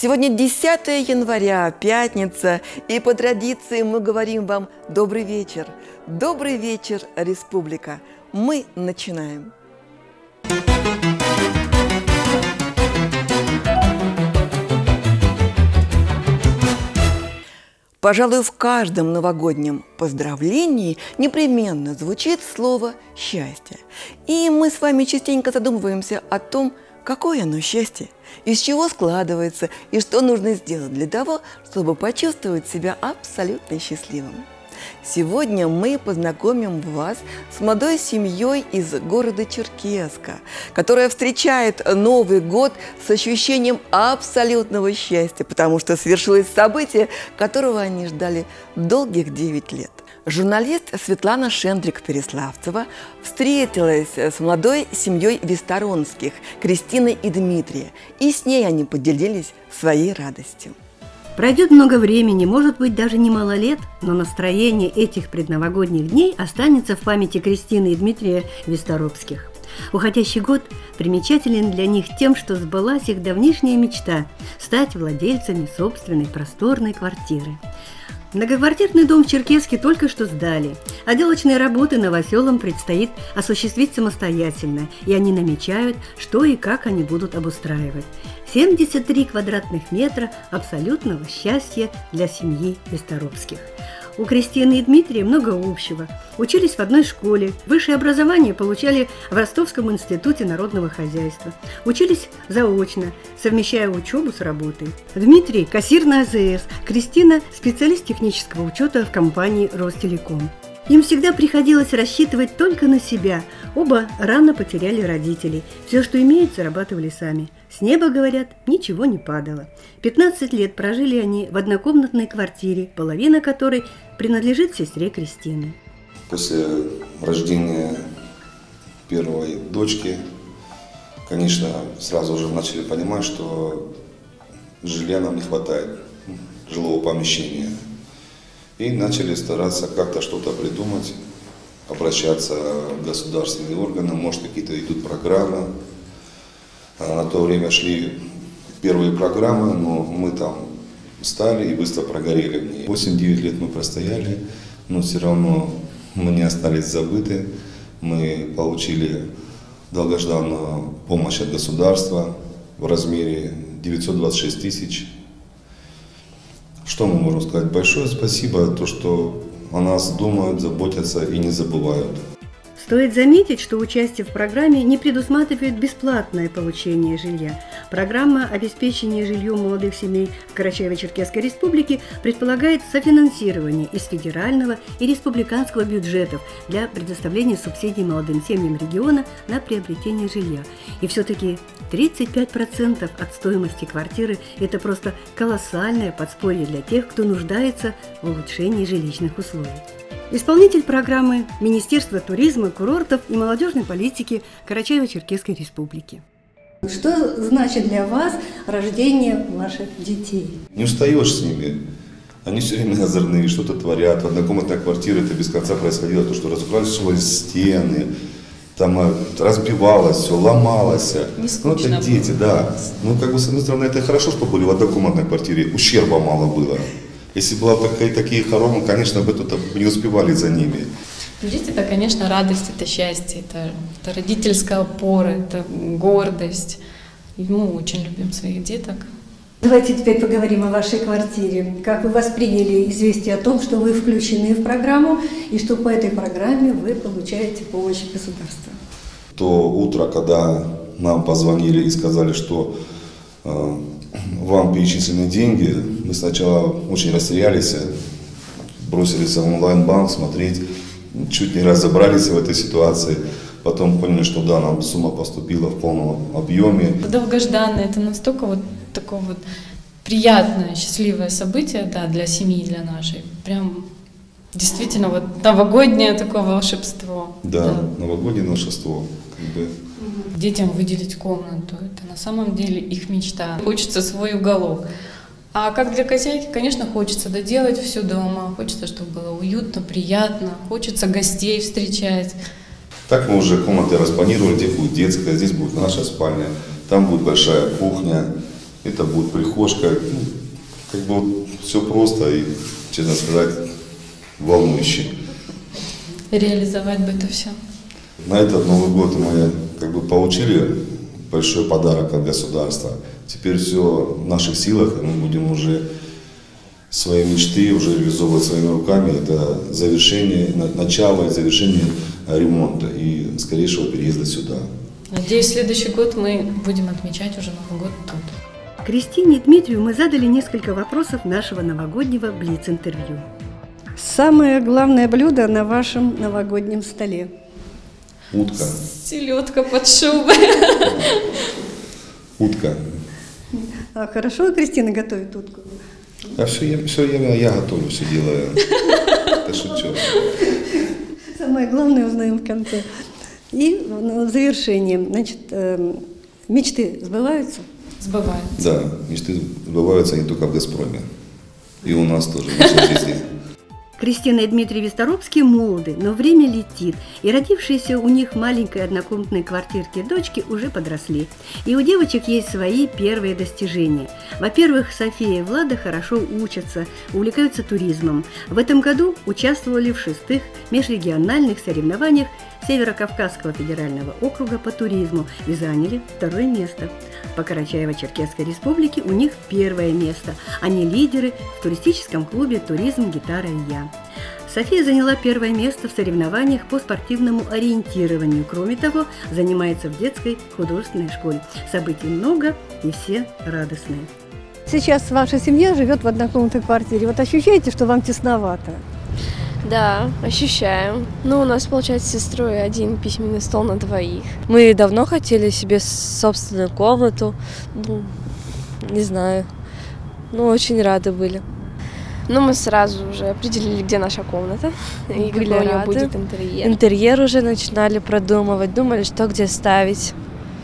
Сегодня 10 января, пятница, и по традиции мы говорим вам добрый вечер. Добрый вечер, Республика. Мы начинаем. Пожалуй, в каждом новогоднем поздравлении непременно звучит слово «счастье». И мы с вами частенько задумываемся о том, какое оно счастье, из чего складывается и что нужно сделать для того, чтобы почувствовать себя абсолютно счастливым. Сегодня мы познакомим вас с молодой семьей из города Черкесска, которая встречает Новый год с ощущением абсолютного счастья, потому что свершилось событие, которого они ждали долгих 9 лет. Журналист Светлана Шендрик-Переславцева встретилась с молодой семьей Висторонских, Кристиной и Дмитрием, и с ней они поделились своей радостью. Пройдет много времени, может быть, даже немало лет, но настроение этих предновогодних дней останется в памяти Кристины и Дмитрия Висторовских. Уходящий год примечателен для них тем, что сбылась их давнишняя мечта – стать владельцами собственной просторной квартиры. Многоквартирный дом в Черкесске только что сдали. Отделочные работы новоселам предстоит осуществить самостоятельно, и они намечают, что и как они будут обустраивать. 73 квадратных метра абсолютного счастья для семьи Висторовских. У Кристины и Дмитрия много общего. Учились в одной школе, высшее образование получали в Ростовском институте народного хозяйства. Учились заочно, совмещая учебу с работой. Дмитрий – кассир на АЗС, Кристина – специалист технического учета в компании Ростелеком. Им всегда приходилось рассчитывать только на себя. Оба рано потеряли родителей. Все, что имеют, зарабатывали сами. С неба, говорят, ничего не падало. 15 лет прожили они в однокомнатной квартире, половина которой принадлежит сестре Кристины. После рождения первой дочки, конечно, сразу же начали понимать, что жилья нам не хватает, жилого помещения. И начали стараться как-то что-то придумать, обращаться в государственные органы, может, какие-то идут программы. На то время шли первые программы, но мы там стали и быстро прогорели. 8-9 лет мы простояли, но все равно мы не остались забыты. Мы получили долгожданную помощь от государства в размере 926 тысяч. Что мы можем сказать? Большое спасибо, то, что о нас думают, заботятся и не забывают. Стоит заметить, что участие в программе не предусматривает бесплатное получение жилья. Программа обеспечения жильем молодых семей в Карачаево-Черкесской республике предполагает софинансирование из федерального и республиканского бюджетов для предоставления субсидий молодым семьям региона на приобретение жилья. И все-таки 35% от стоимости квартиры – это просто колоссальное подспорье для тех, кто нуждается в улучшении жилищных условий. Исполнитель программы – Министерство туризма, курортов и молодежной политики Карачаево-Черкесской республики. Что значит для вас рождение ваших детей? Не устаешь с ними. Они все время озорные, что-то творят. В однокомнатной квартире это без конца происходило, то, что разукрашивались стены, там разбивалось все, ломалось. Ну, это дети, да. Ну, как бы, с одной стороны, это хорошо, что были в однокомнатной квартире, ущерба мало было. Если были такие хоромы, конечно, бы тут не успевали за ними. Дети – это, конечно, радость, это счастье, это родительская опора, это гордость. И мы очень любим своих деток. Давайте теперь поговорим о вашей квартире. Как вы восприняли известие о том, что вы включены в программу и что по этой программе вы получаете помощь государства? То утро, когда нам позвонили и сказали, что вам перечислены деньги, мы сначала очень растерялись, бросились в онлайн-банк смотреть, чуть не разобрались в этой ситуации. Потом поняли, что да, нам сумма поступила в полном объеме. Долгожданное, это настолько вот такое вот приятное, счастливое событие, да, для семьи, для нашей. Прям действительно вот новогоднее такое волшебство. Да, новогоднее волшебство. Как бы. Детям выделить комнату, это на самом деле их мечта. Хочется свой уголок. А как для хозяйки, конечно, хочется доделать все дома, хочется, чтобы было уютно, приятно, хочется гостей встречать. Так мы уже комнаты распланировали, где будет детская, здесь будет наша спальня, там будет большая кухня, Это будет прихожка. Ну, как бы вот все просто и, честно сказать, волнующе. Реализовать бы это все. На этот Новый год мы как бы получили большой подарок от государства. Теперь все в наших силах, и мы будем уже свои мечты уже реализовывать своими руками. Это завершение, начало и завершение ремонта и скорейшего переезда сюда. Надеюсь, в следующий год мы будем отмечать уже Новый год тут. Кристине и Дмитрию мы задали несколько вопросов нашего новогоднего блиц-интервью. Самое главное блюдо на вашем новогоднем столе? Утка. Селедка под шубой. Утка. А хорошо Кристина готовит утку? А я готовлю, все делаю. Это шучу. Самое главное узнаем в конце. И в завершение, значит, мечты сбываются? Сбывается. Да, мечты сбываются не только в «Газпроме». И у нас тоже в нашей жизни. Кристина и Дмитрий Весторобские молоды, но время летит, и родившиеся у них маленькой однокомнатной квартирки дочки уже подросли. И у девочек есть свои первые достижения. Во-первых, София и Влада хорошо учатся, увлекаются туризмом. В этом году участвовали в 6-х межрегиональных соревнованиях Северо-Кавказского федерального округа по туризму и заняли 2-е место. По Карачаево-Черкесской республике у них 1-е место. Они лидеры в туристическом клубе «Туризм, гитара и я». София заняла 1-е место в соревнованиях по спортивному ориентированию. Кроме того, занимается в детской художественной школе. Событий много и все радостные. Сейчас ваша семья живет в однокомнатной квартире. Вот ощущаете, что вам тесновато? Да, ощущаем. Ну, у нас, получается, с сестрой один письменный стол на 2. Мы давно хотели себе собственную комнату. Ну, не знаю. Ну, очень рады были. Ну, мы сразу уже определили, где наша комната. И Были какой у нее рады. будет интерьер. Интерьер уже начинали продумывать, думали, что где ставить.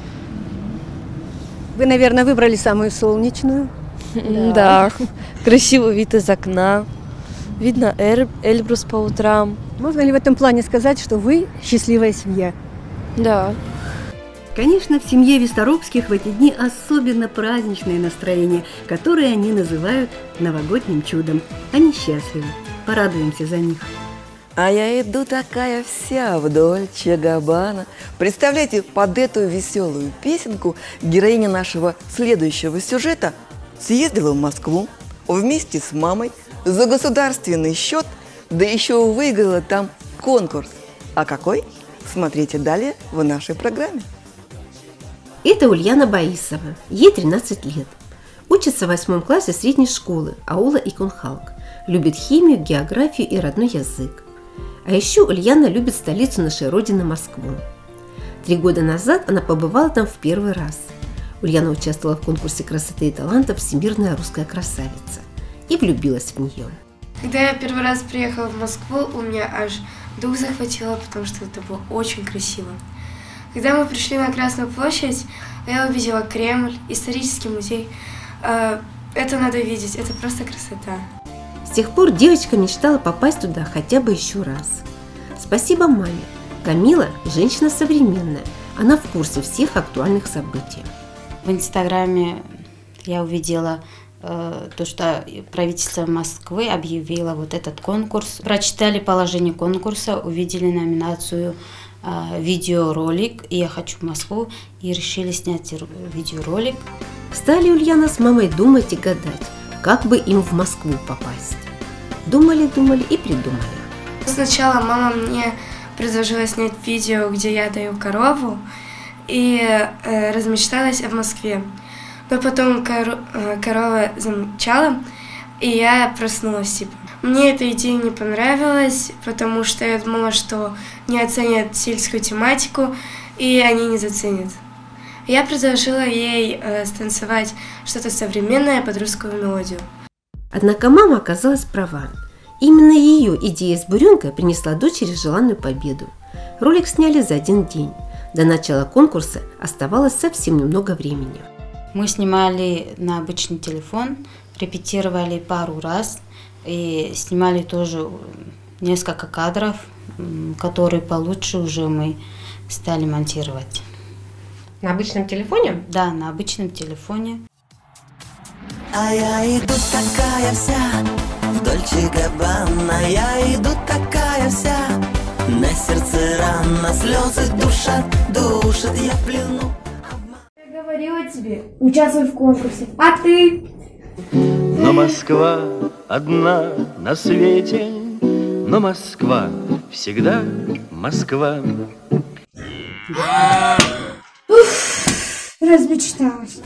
Вы, наверное, выбрали самую солнечную. Да. Красивый вид из окна. Видно Эльбрус по утрам. Можно ли в этом плане сказать, что вы счастливая семья? Да. Конечно, в семье Весторобских в эти дни особенно праздничное настроение, которое они называют новогодним чудом. Они счастливы. Порадуемся за них. А я иду такая вся в Дольче Габбана. Представляете, под эту веселую песенку героиня нашего следующего сюжета съездила в Москву вместе с мамой за государственный счет, да еще выиграла там конкурс. А какой? Смотрите далее в нашей программе. Это Ульяна Боисова, ей 13 лет. Учится в 8 классе средней школы аула Икунхалк. Любит химию, географию и родной язык. А еще Ульяна любит столицу нашей родины Москву. 3 года назад она побывала там в 1-й раз. Ульяна участвовала в конкурсе красоты и талантов «Всемирная русская красавица» и влюбилась в нее. Когда я 1-й раз приехала в Москву, у меня аж дух захватило, потому что это было очень красиво. Когда мы пришли на Красную площадь, я увидела Кремль, исторический музей. Это надо видеть, это просто красота. С тех пор девочка мечтала попасть туда хотя бы еще раз. Спасибо маме. Камила – женщина современная, она в курсе всех актуальных событий. В Инстаграме я увидела то, что правительство Москвы объявило вот этот конкурс. Прочитали положение конкурса, увидели номинацию видеоролик, и я хочу в Москву, и решили снять видеоролик. Стали Ульяна с мамой думать и гадать, как бы им в Москву попасть. Думали и придумали. Сначала мама мне предложила снять видео, где я даю корову, и размечталась в Москве. Но потом корова замычала, и я проснулась типа. Мне эта идея не понравилась, потому что я думала, что не оценят сельскую тематику, и они не заценят. Я предложила ей станцевать что-то современное под русскую мелодию. Однако мама оказалась права. Именно ее идея с буренкой принесла дочери желанную победу. Ролик сняли за 1 день. До начала конкурса оставалось совсем немного времени. Мы снимали на обычный телефон, репетировали пару раз и снимали тоже несколько кадров, которые получше уже мы стали монтировать. На обычном телефоне? Да, на обычном телефоне. А я иду такая вся в Дольче Габбана, я иду такая вся, на сердце рана, слезы душат, я в плену. Я говорила тебе, участвуй в конкурсе, а ты? Но Москва одна на свете, но Москва всегда Москва. Размечталась.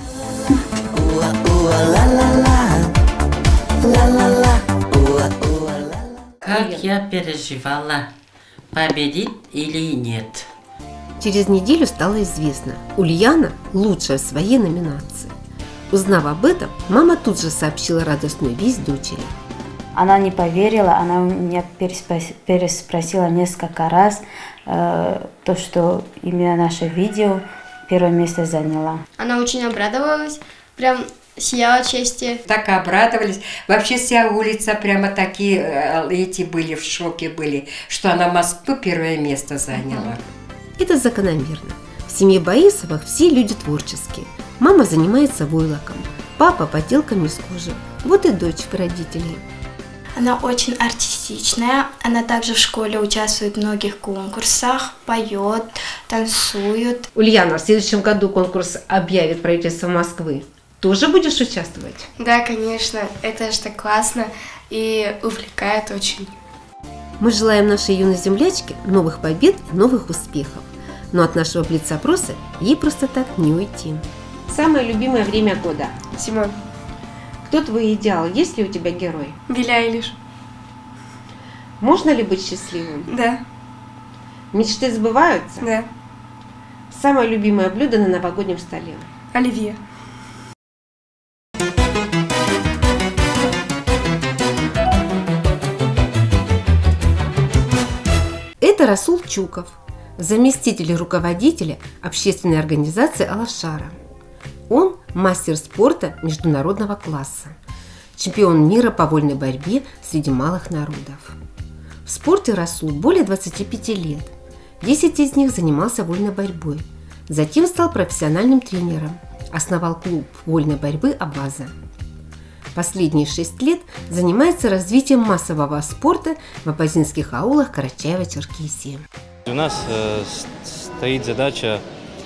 Как я переживала, победит или нет. Через неделю стало известно, Ульяна лучшая в своей номинации. Узнав об этом, мама тут же сообщила радостную весть дочери. Она не поверила, она меня переспросила несколько раз, то, что именно наше видео первое место заняло. Она очень обрадовалась, прям сияла от счастья. Так обрадовались. Вообще вся улица прямо такие, эти были, в шоке были, что она Москву первое место заняла. Это закономерно. В семье Боисовых все люди творческие. Мама занимается войлоком, папа поделками из кожи. Вот и дочь родителей. Она очень артистичная, она также в школе участвует в многих конкурсах, поет, танцует. Ульяна, в следующем году конкурс объявит правительство Москвы. Тоже будешь участвовать? Да, конечно, это же так классно и увлекает очень. Мы желаем нашей юной землячке новых побед и новых успехов. Но от нашего блиц-опроса ей просто так не уйти. Самое любимое время года? Зимой. Кто твой идеал? Есть ли у тебя герой? Билли Айлиш. Можно ли быть счастливым? Да. Мечты сбываются? Да. Самое любимое блюдо на новогоднем столе? Оливье. Это Расул Чуков, заместитель руководителя общественной организации «Алашара». Он мастер спорта международного класса, чемпион мира по вольной борьбе среди малых народов. В спорте Расул более 25 лет, 10 из них занимался вольной борьбой, затем стал профессиональным тренером, основал клуб вольной борьбы «Абаза». Последние 6 лет занимается развитием массового спорта в абазинских аулах Карачаево-Черкесии. У нас стоит задача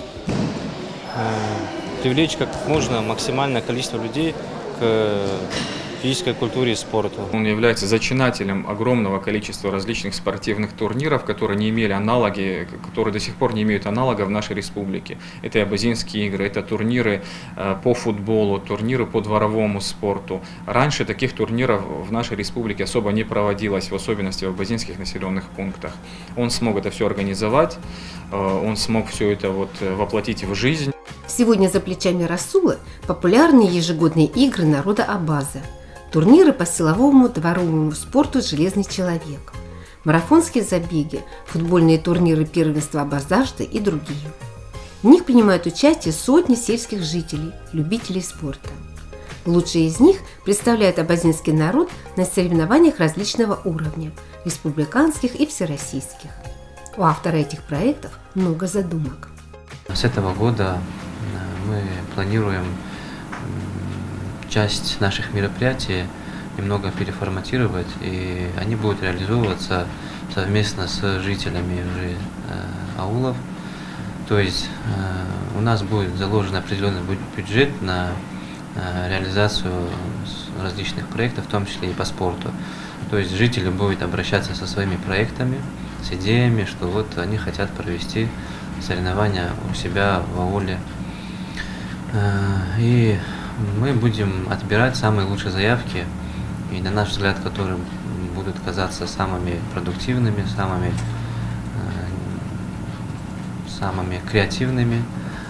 привлечь как можно максимальное количество людей к физической культуре и спорту. Он является зачинателем огромного количества различных спортивных турниров, которые не имели аналоги, которые до сих пор не имеют аналога в нашей республике. Это и абазинские игры, это турниры по футболу, турниры по дворовому спорту. Раньше таких турниров в нашей республике особо не проводилось, в особенности в абазинских населенных пунктах. Он смог это все организовать, он смог все это воплотить в жизнь. Сегодня за плечами Расула популярные ежегодные игры народа Абаза. Турниры по силовому дворовому спорту «Железный человек», марафонские забеги, футбольные турниры первенства Абазажды и другие. В них принимают участие сотни сельских жителей, любителей спорта. Лучшие из них представляют абазинский народ на соревнованиях различного уровня – республиканских и всероссийских. У автора этих проектов много задумок. С этого года мы планируем часть наших мероприятий немного переформатировать, и они будут реализовываться совместно с жителями аулов. То есть у нас будет заложен определенный бюджет на реализацию различных проектов, в том числе и по спорту. То есть жители будут обращаться со своими проектами, с идеями, что вот они хотят провести соревнования у себя в ауле. И мы будем отбирать самые лучшие заявки, и на наш взгляд, которые будут казаться самыми продуктивными, самыми креативными,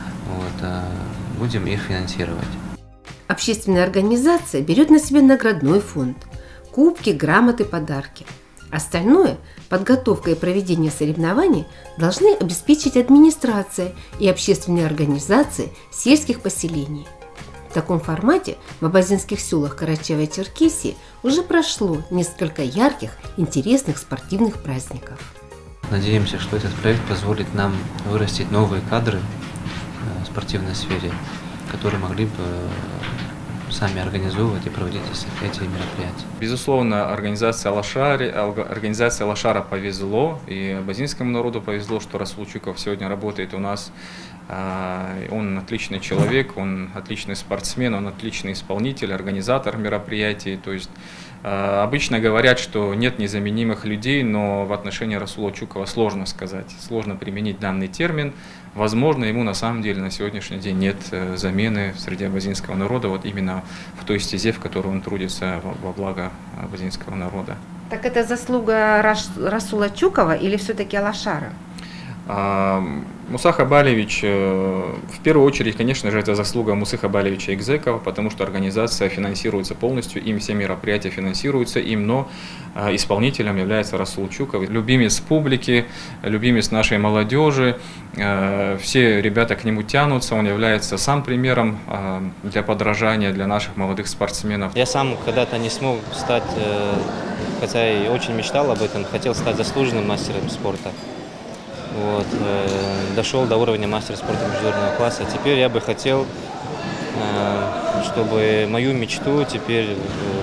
будем их финансировать. Общественная организация берет на себя наградной фонд, кубки, грамоты, подарки. Остальное, подготовка и проведение соревнований, должны обеспечить администрация и общественные организации сельских поселений. В таком формате в абазинских селах Карачаево-Черкесии уже прошло несколько ярких, интересных спортивных праздников. Надеемся, что этот проект позволит нам вырастить новые кадры в спортивной сфере, которые могли бы сами организовывать и проводить эти мероприятия. Безусловно, организация Лошара повезло, и абазинскому народу повезло, что Расул Чуков сегодня работает у нас. Он отличный человек, он отличный спортсмен, он отличный исполнитель, организатор мероприятий. То есть обычно говорят, что нет незаменимых людей, но в отношении Расула Чукова сложно сказать, сложно применить данный термин. Возможно, ему на самом деле на сегодняшний день нет замены среди абазинского народа, вот именно в той стезе, в которой он трудится во благо абазинского народа. Так это заслуга Расула Чукова или все-таки Лошара? Муса Хабалевич, в первую очередь, конечно же, это заслуга Мусы Хабалевича Экзекова, потому что организация финансируется полностью, им все мероприятия финансируются им, но исполнителем является Расул Чуков, любимец публики, любимец нашей молодежи, все ребята к нему тянутся, он является сам примером для подражания для наших молодых спортсменов. Я сам когда-то не смог стать, хотя и очень мечтал об этом, хотел стать заслуженным мастером спорта. Вот, дошел до уровня мастера спорта международного класса. Теперь я бы хотел, чтобы мою мечту теперь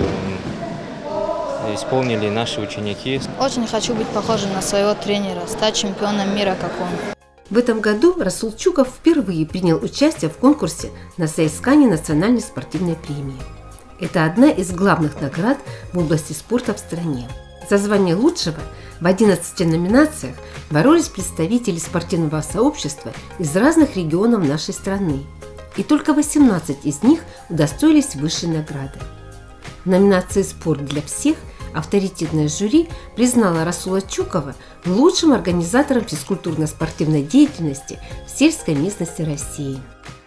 исполнили наши ученики. Очень хочу быть похожим на своего тренера, стать чемпионом мира, как он. В этом году Расул Чуков впервые принял участие в конкурсе на соискание национальной спортивной премии. Это одна из главных наград в области спорта в стране. За звание лучшего в 11 номинациях боролись представители спортивного сообщества из разных регионов нашей страны. И только 18 из них удостоились высшей награды. В номинации «Спорт для всех» авторитетное жюри признало Расула Чукова лучшим организатором физкультурно-спортивной деятельности в сельской местности России.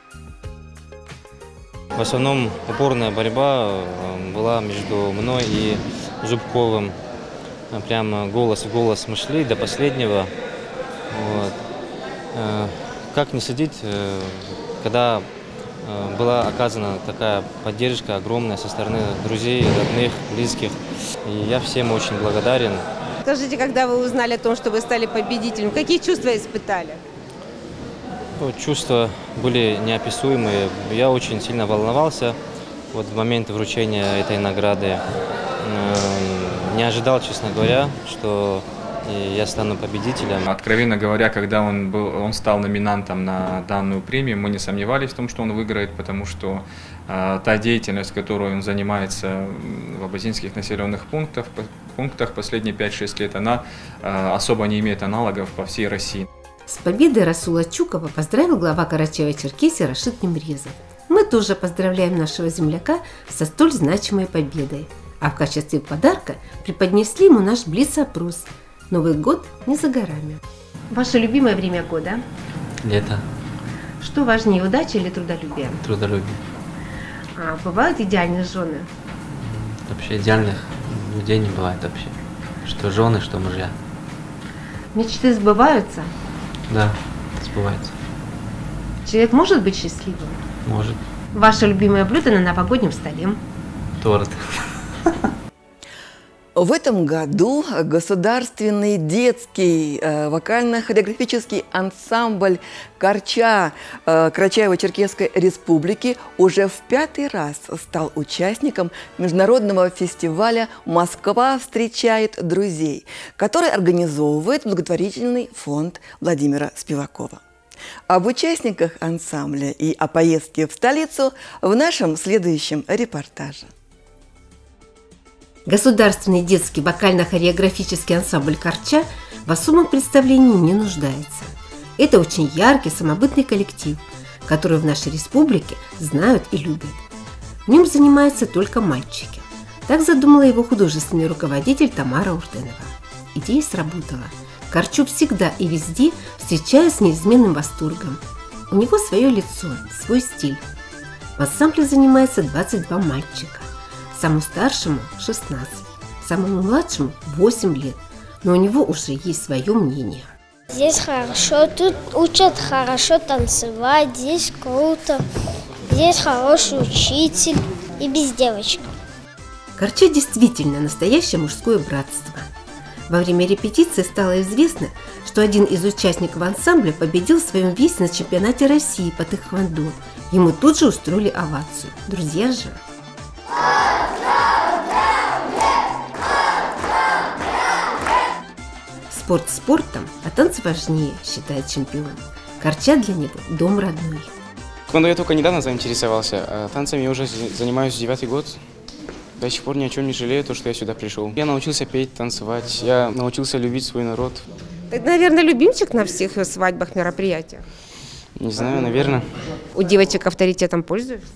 В основном упорная борьба была между мной и Зубковым. Прямо голос в голос мы шли до последнего. Вот. Как не судить, когда была оказана такая поддержка огромная со стороны друзей, родных, близких. И я всем очень благодарен. Скажите, когда вы узнали о том, что вы стали победителем, какие чувства испытали? Чувства были неописуемые. Я очень сильно волновался вот в момент вручения этой награды. Не ожидал, честно говоря, что я стану победителем. Откровенно говоря, когда он стал номинантом на данную премию, мы не сомневались в том, что он выиграет, потому что та деятельность, которой он занимается в абазинских населенных пунктах последние 5-6 лет, она особо не имеет аналогов по всей России. С победой Расула Чукова поздравил глава Карачаево-Черкесии Рашид Немрезов. Мы тоже поздравляем нашего земляка со столь значимой победой. А в качестве подарка преподнесли ему наш блиц-опрос. Новый год не за горами. Ваше любимое время года? Лето. Что важнее, удача или трудолюбие? Трудолюбие. А бывают идеальные жены? Вообще идеальных людей не бывает вообще. Что жены, что мужья. Мечты сбываются? Да, сбываются. Человек может быть счастливым? Может. Ваше любимое блюдо на новогоднем столе? Торт. В этом году государственный детский вокально-хореографический ансамбль «Карча» Карачаево-Черкесской республики уже в 5-й раз стал участником международного фестиваля «Москва встречает друзей», который организовывает благотворительный фонд Владимира Спивакова. Об участниках ансамбля и о поездке в столицу в нашем следующем репортаже. Государственный детский вокально-хореографический ансамбль «Карча» в особом представлении не нуждается. Это очень яркий, самобытный коллектив, который в нашей республике знают и любят. В нем занимаются только мальчики. Так задумала его художественный руководитель Тамара Урденова. Идея сработала. Карчу всегда и везде встречают с неизменным восторгом. У него свое лицо, свой стиль. В ансамбле занимается 22 мальчика. Самому старшему 16, самому младшему 8 лет, но у него уже есть свое мнение. Здесь хорошо, тут учат хорошо танцевать, здесь круто, здесь хороший учитель и без девочек. Карча действительно настоящее мужское братство. Во время репетиции стало известно, что один из участников ансамбля победил в своем весе на чемпионате России по тэквондо Ему тут же устроили овацию. Друзья же. Спорт спортом, а танцы важнее, считает чемпион. Корча для него дом родной. Я только недавно заинтересовался, а танцами я уже занимаюсь 9-й год. До сих пор ни о чем не жалею, то, что я сюда пришел. Я научился петь, танцевать, я научился любить свой народ. Ты, наверное, любимчик на всех свадьбах, мероприятиях? Не знаю, наверное. У девочек авторитетом пользуешься?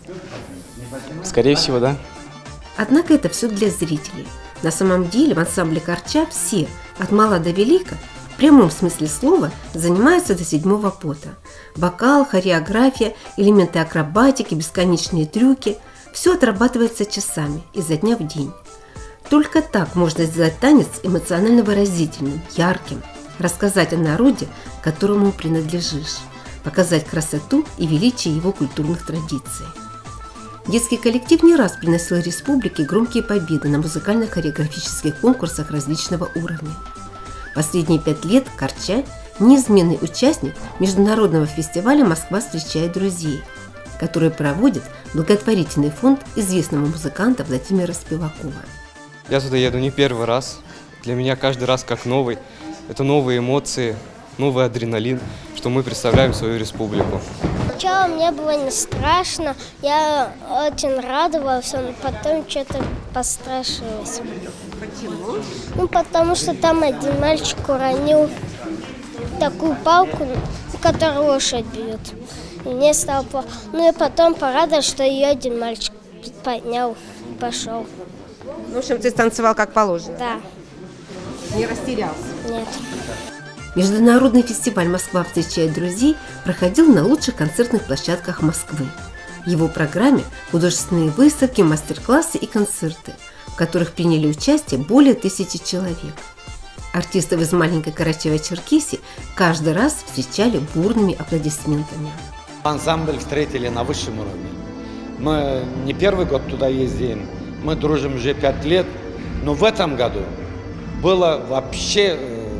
Скорее всего, да. Однако это все для зрителей. На самом деле в ансамбле Корча все, от мала до велика, в прямом смысле слова, занимаются до седьмого пота. Вокал, хореография, элементы акробатики, бесконечные трюки – все отрабатывается часами, изо дня в день. Только так можно сделать танец эмоционально выразительным, ярким, рассказать о народе, которому принадлежишь, показать красоту и величие его культурных традиций. Детский коллектив не раз приносил республике громкие победы на музыкально-хореографических конкурсах различного уровня. Последние 5 лет Корча – неизменный участник международного фестиваля «Москва встречает друзей», который проводит благотворительный фонд известного музыканта Владимира Спивакова. Я сюда еду не первый раз. Для меня каждый раз как новый. Это новые эмоции, новый адреналин, что мы представляем свою республику. Сначала мне было не страшно, я очень радовалась, но потом что-то пострашилась. Почему? Ну, потому что там один мальчик уронил такую палку, которую лошадь бьет. И мне стало плохо. Ну и потом порадовалась, что ее один мальчик поднял и пошел. Ну, в общем, ты танцевал как положено? Да. Не растерялся? Нет. Международный фестиваль «Москва встречает друзей» проходил на лучших концертных площадках Москвы. В его программе художественные выставки, мастер-классы и концерты, в которых приняли участие более 1000 человек. Артистов из маленькой Карачаево-Черкесии каждый раз встречали бурными аплодисментами. Ансамбль встретили на высшем уровне. Мы не первый год туда ездим, мы дружим уже 5 лет, но в этом году было вообще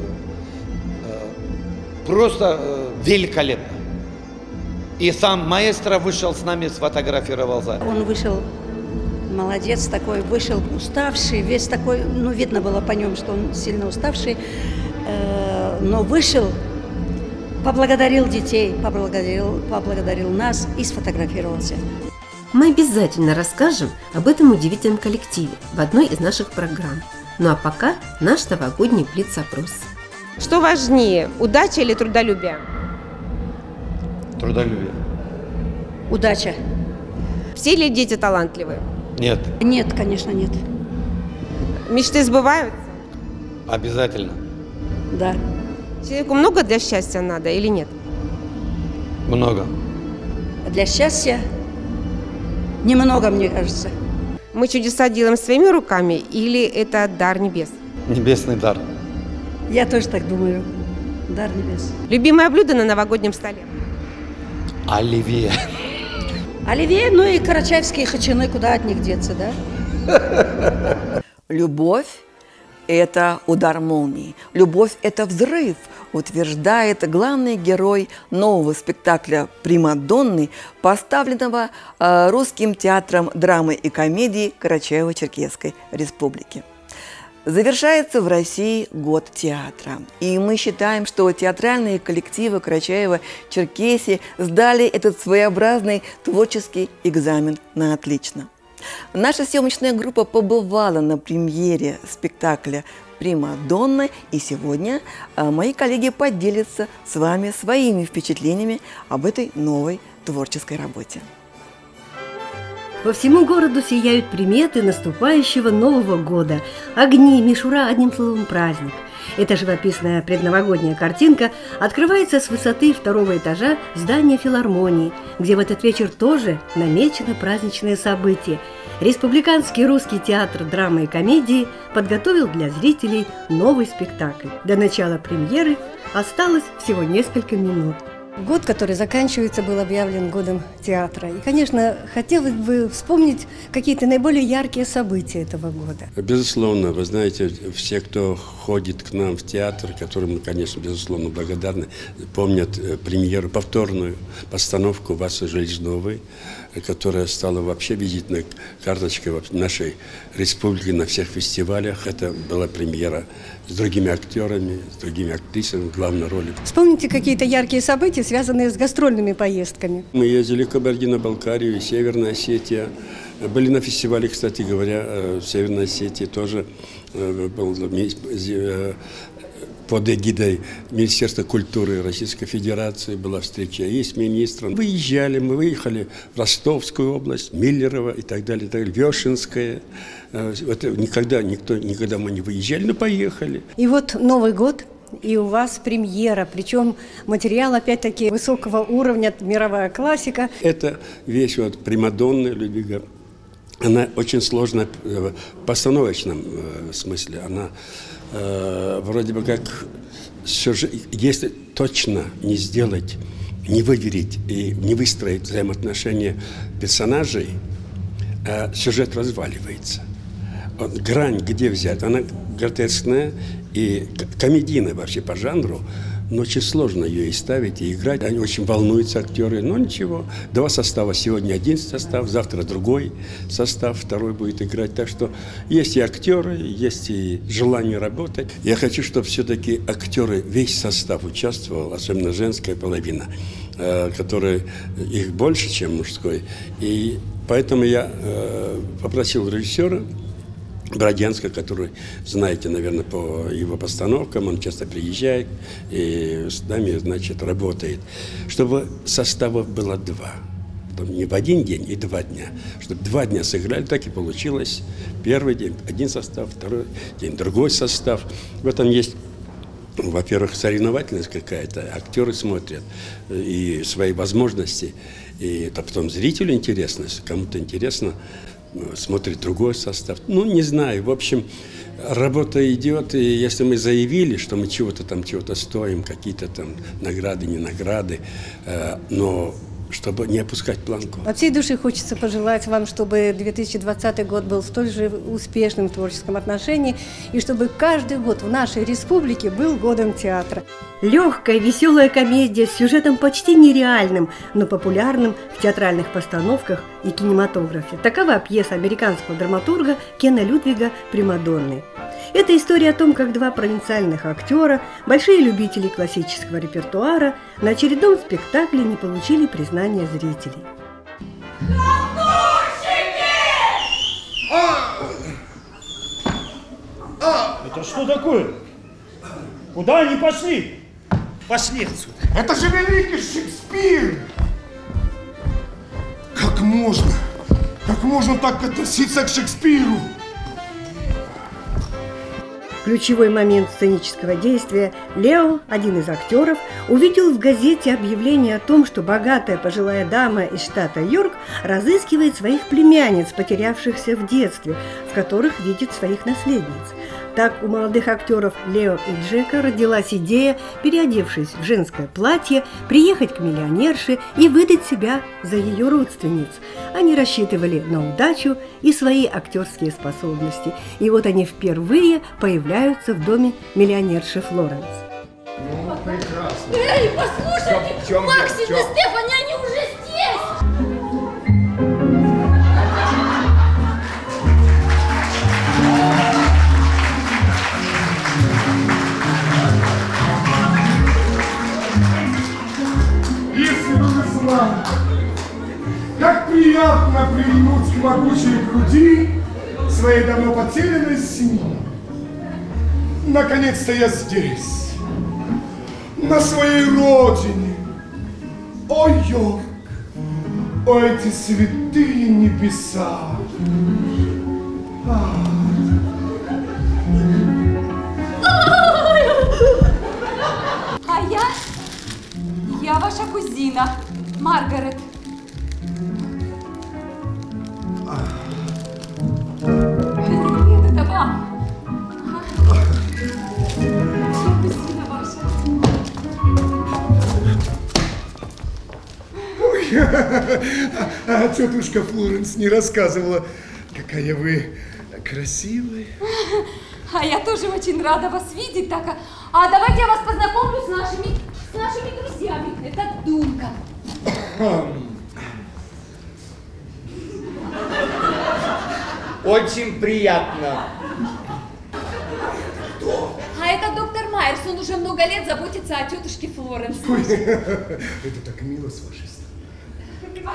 просто великолепно. И сам маэстро вышел с нами, сфотографировался. Он вышел, молодец такой, вышел уставший, весь такой, ну видно было по нему, что он сильно уставший, но вышел, поблагодарил детей, поблагодарил нас и сфотографировался. Мы обязательно расскажем об этом удивительном коллективе в одной из наших программ. Ну а пока наш новогодний блиц-опрос. Что важнее, удача или трудолюбие? Трудолюбие. Удача. Все ли дети талантливые? Нет. Нет, конечно, нет. Мечты сбываются? Обязательно. Да. Человеку много для счастья надо или нет? Много. Для счастья немного, мне кажется. Мы чудеса делаем своими руками или это дар небес? Небесный дар. Я тоже так думаю. Дар небес. Любимое блюдо на новогоднем столе? Оливье. Оливье, ну и карачаевские хачины, куда от них деться, да? Любовь – это удар молнии. Любовь – это взрыв, утверждает главный герой нового спектакля «Примадонны», поставленного Русским театром драмы и комедии Карачаево-Черкесской республики. Завершается в России год театра, и мы считаем, что театральные коллективы Карачаево-Черкесии сдали этот своеобразный творческий экзамен на отлично. Наша съемочная группа побывала на премьере спектакля «Примадонна», и сегодня мои коллеги поделятся с вами своими впечатлениями об этой новой творческой работе. По всему городу сияют приметы наступающего Нового года. Огни, мишура, одним словом, праздник. Эта живописная предновогодняя картинка открывается с высоты 2-го этажа здания филармонии, где в этот вечер тоже намечено праздничное событие. Республиканский русский театр драмы и комедии подготовил для зрителей новый спектакль. До начала премьеры осталось всего несколько минут. Год, который заканчивается, был объявлен годом театра. И, конечно, хотелось бы вспомнить какие-то наиболее яркие события этого года. Безусловно, вы знаете, все, кто ходит к нам в театр, которым мы, конечно, безусловно благодарны, помнят премьеру, повторную постановку «Васы Железновой», которая стала вообще визитной карточкой нашей республики на всех фестивалях. Это была премьера с другими актерами, с другими актрисами в главной роли. Вспомните какие-то яркие события, связанные с гастрольными поездками. Мы ездили в Кабардино-Балкарию, Северная Осетия. Были на фестивале, кстати говоря, в Северной Осетии тоже был под эгидой Министерства культуры Российской Федерации была встреча и с министром. Выезжали, мы выехали в Ростовскую область, Миллерово и так далее, Вешенское. Это никогда мы не выезжали, но поехали. И вот Новый год, и у вас премьера, причем материал опять-таки высокого уровня, мировая классика. Это вещь вот примадонны Людвига. Она очень сложная в постановочном смысле. Она вроде бы как, если точно не сделать, не выверить и не выстроить взаимоотношения персонажей, сюжет разваливается. Грань где взять? Она гротескная и комедийная вообще по жанру, но очень сложно ее и ставить, и играть. Они очень волнуются, актеры, но ничего. Два состава. Сегодня один состав, завтра другой состав, второй будет играть. Так что есть и актеры, есть и желание работать. Я хочу, чтобы все-таки актеры, весь состав участвовал, особенно женская половина, которая их больше, чем мужской. И поэтому я попросил режиссера Бродянского, который, знаете, наверное, по его постановкам, он часто приезжает и с нами, значит, работает, чтобы составов было два. Не в один день и 2 дня. Чтобы 2 дня сыграли, так и получилось. Первый день один состав, второй день другой состав. В этом есть, во-первых, соревновательность какая-то. Актеры смотрят и свои возможности. И это потом зрителю интересно, кому-то интересно, смотрит другой состав. Ну, не знаю. В общем, работа идет, и если мы заявили, что мы чего-то стоим, какие-то там награды, не награды, но чтобы не опускать планку. От всей души хочется пожелать вам, чтобы 2020 год был столь же успешным в творческом отношении, и чтобы каждый год в нашей республике был годом театра. Легкая, веселая комедия с сюжетом почти нереальным, но популярным в театральных постановках и кинематографе. Такова пьеса американского драматурга Кена Людвига «Примадонны». Это история о том, как 2 провинциальных актера, большие любители классического репертуара, на очередном спектакле не получили признания зрителей. Это что такое? Куда они пошли? Пошли отсюда. Это же великий Шекспир! Как можно так относиться к Шекспиру? Ключевой момент сценического действия Лео, один из актеров, увидел в газете объявление о том, что богатая пожилая дама из штата Йорк разыскивает своих племянниц, потерявшихся в детстве, в которых видит своих наследниц. Так у молодых актеров Лео и Джека родилась идея, переодевшись в женское платье, приехать к миллионерше и выдать себя за ее родственниц. Они рассчитывали на удачу и свои актерские способности. И вот они впервые появляются в доме миллионерши Флоренс. Ну, прекрасно. Эй, послушайте, Максим и Стефани, они уже здесь! Если бы вы знали, как приятно прильнуть к могучей груди своей давно потерянной семьи. Наконец-то я здесь, на своей родине. О, Йорк, о, эти святые небеса. А я ваша кузина, Маргарет. Нет, это вам. Я кузина ваша. А тетушка Флоренс не рассказывала, какая вы красивая. А я тоже очень рада вас видеть. Так, а давайте я вас познакомлю с нашими друзьями. Это Дунка. Очень приятно. А это доктор Майерс. Он уже много лет заботится о тетушке Флоренс. Это так мило с вашей стороны.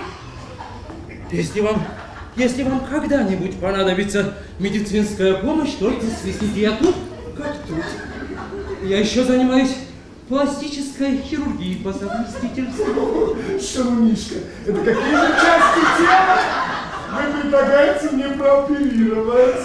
Если вам когда-нибудь понадобится медицинская помощь, только свистите. Я тут, как тут. Я еще занимаюсь пластической хирургией по совместительству. Шалунишка, это какие же части тела вы предлагаете мне прооперировать?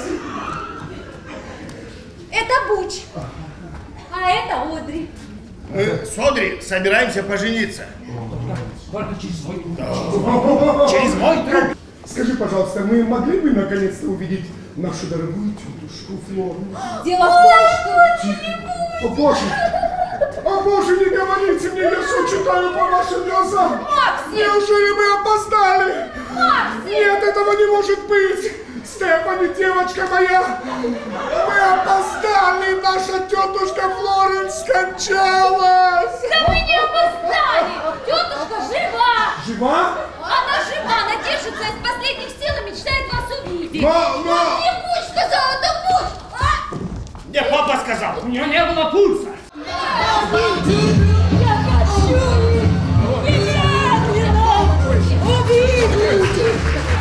Это Буч. А это Одри. С Одри собираемся пожениться. Только через мой труд. Через мой труд. Скажи, пожалуйста, мы могли бы наконец-то увидеть нашу дорогую тетушку Флоренс? Дело в том, что... О боже, не говорите мне, я все читаю по вашим глазам. Максим! Неужели мы опоздали? Максим! Нет, этого не может быть. Стефани, девочка моя, мы опоздали, наша тетушка Флоренс скончалась. Да мы не опоздали! Тетушка жива! Жива? Она жива, она держится из последних сил и мечтает вас увидеть. Но... Мне Буч сказал, это Буч! А? Мне папа сказал. У нее не было пульса. Я хочу немедленно увидеть!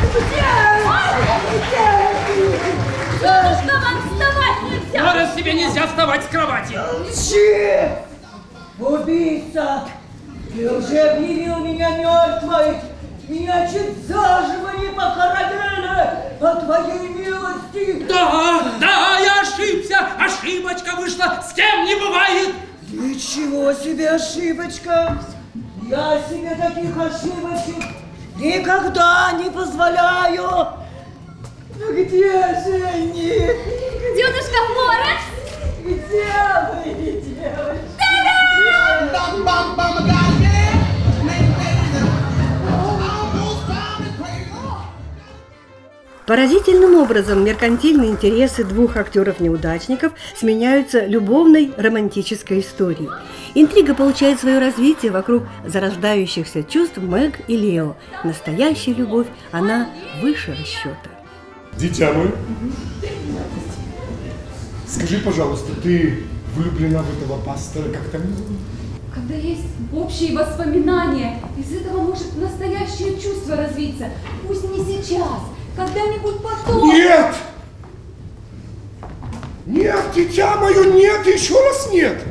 Тетушка, вам вставать нельзя! Зараз тебе нельзя вставать с кровати. Чип! Убийца! Ты уже объявил меня мертвой! Меня чуть заживо не похоронили! По твоей милости! Да, я ошибся! Ошибочка вышла! С кем не бывает! Ничего себе ошибочка! Я себе таких ошибочек никогда не позволяю! Ну где же они? Тетушка Флоренс! Где вы, девочки? Поразительным образом меркантильные интересы двух актеров-неудачников сменяются любовной романтической историей. Интрига получает свое развитие вокруг зарождающихся чувств Мэг и Лео. Настоящая любовь, она выше расчета. Дитя мой, скажи, пожалуйста, ты влюблена в этого пастора, как там его? Когда есть общие воспоминания, из этого может настоящее чувство развиться. Пусть не сейчас, когда-нибудь потом. Нет! Нет, дитя мое, нет, еще раз нет!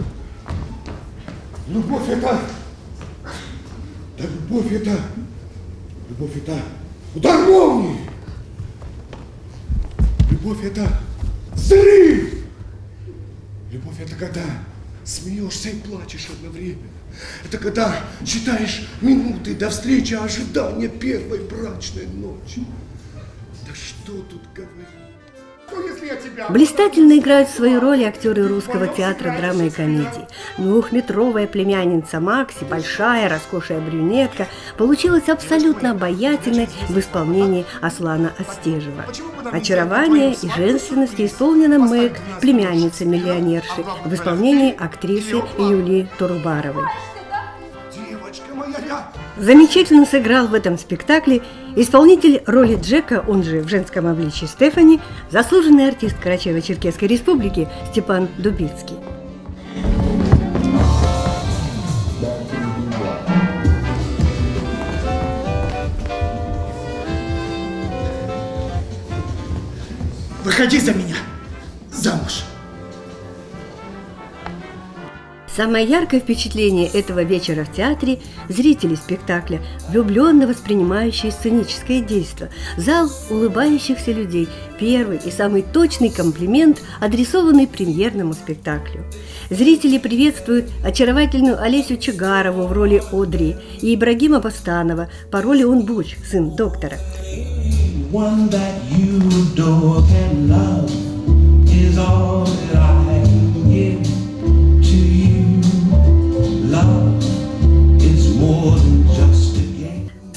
Любовь это... Да любовь это удар молнии! Любовь это взрыв! Любовь это когда смеешься и плачешь одновременно. Это когда считаешь минуты до встречи ожидания первой брачной ночи. Да что тут говорить? Блистательно играют свою роль актеры русского театра драмы и комедии. Двухметровая племянница Макси, большая, роскошная брюнетка, получилась абсолютно обаятельной в исполнении Аслана Астежева. Очарование и женственность исполнена Мэг, племянница миллионерши, в исполнении актрисы Юлии Турубаровой. Замечательно сыграл в этом спектакле исполнитель роли Джека, он же в женском обличии Стефани, заслуженный артист Карачаево-Черкесской республики Степан Дубицкий. Выходи за меня замуж. Самое яркое впечатление этого вечера в театре – зрители спектакля, влюбленно воспринимающие сценическое действо, зал улыбающихся людей, первый и самый точный комплимент, адресованный премьерному спектаклю. Зрители приветствуют очаровательную Олесю Чигарову в роли Одри и Ибрагима Бостанова по роли он Буч, сын доктора.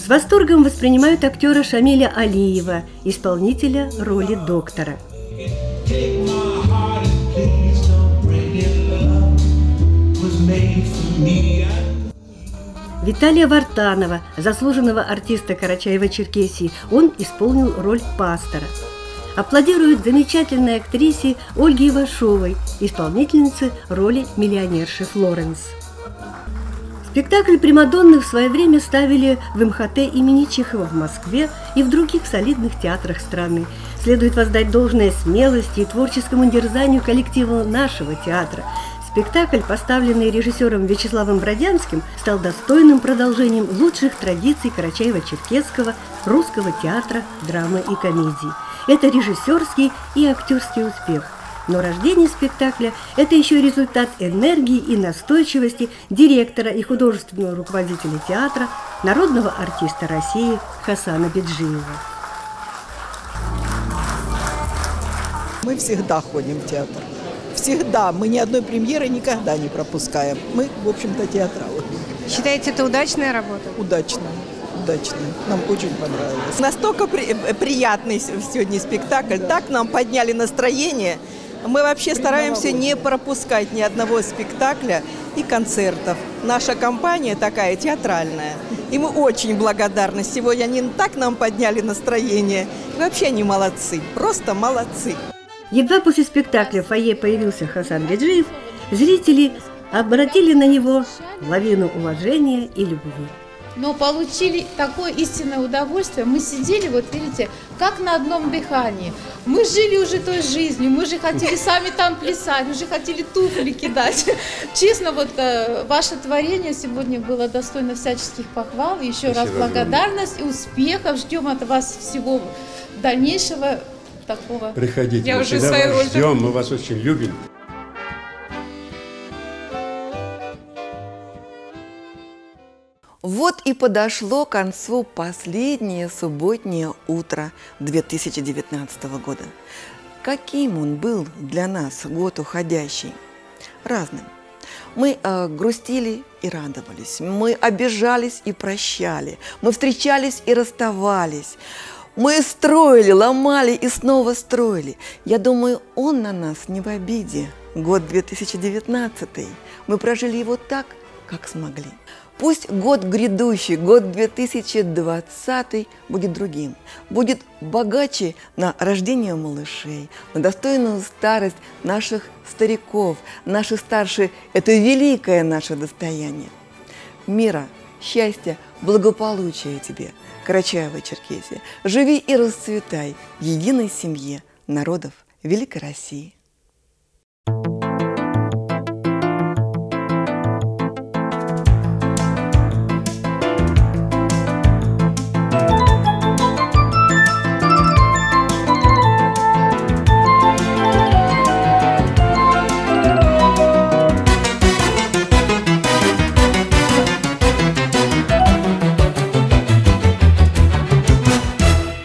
С восторгом воспринимают актера Шамиля Алиева, исполнителя роли доктора. Виталия Вартанова, заслуженного артиста Карачаево-Черкесии, он исполнил роль пастора. Аплодируют замечательной актрисе Ольге Ивашовой, исполнительнице роли миллионерши Флоренс. Спектакль «Примадонны» в свое время ставили в МХТ имени Чехова в Москве и в других солидных театрах страны. Следует воздать должное смелости и творческому дерзанию коллектива нашего театра. Спектакль, поставленный режиссером Вячеславом Бродянским, стал достойным продолжением лучших традиций Карачаево-Черкесского русского театра, драмы и комедии. Это режиссерский и актерский успех. Но рождение спектакля – это еще результат энергии и настойчивости директора и художественного руководителя театра, народного артиста России Хасана Беджиева. Мы всегда ходим в театр. Всегда. Мы ни одной премьеры никогда не пропускаем. Мы, в общем-то, театралы. Считаете, это удачная работа? Удачная. Удачная. Нам очень понравилось. Настолько приятный сегодня спектакль. Так нам подняли настроение. Мы вообще стараемся не пропускать ни одного спектакля и концертов. Наша компания такая театральная. И мы очень благодарны. Сегодня они так нам подняли настроение. И вообще они молодцы. Просто молодцы. Едва после спектакля в фойе появился Хасан Беджиев, зрители обратили на него лавину уважения и любви. Но получили такое истинное удовольствие. Мы сидели, вот видите, как на одном дыхании. Мы жили уже той жизнью, мы же хотели сами там плясать, мы же хотели туфли кидать. Честно, вот ваше творение сегодня было достойно всяческих похвал. Еще раз благодарность и успехов. Ждем от вас всего дальнейшего такого. Приходите, мы всегда вас ждем, мы вас очень любим. Вот и подошло к концу последнее субботнее утро 2019 года. Каким он был для нас год уходящий? Разным. Мы грустили и радовались, мы обижались и прощали, мы встречались и расставались, мы строили, ломали и снова строили. Я думаю, он на нас не в обиде. Год 2019. Мы прожили его так, как смогли. Пусть год грядущий, год 2020 будет другим, будет богаче на рождение малышей, на достойную старость наших стариков. Наши старшие – это великое наше достояние. Мира, счастья, благополучия тебе, Карачаево-Черкесия. Живи и расцветай в единой семье народов Великой России.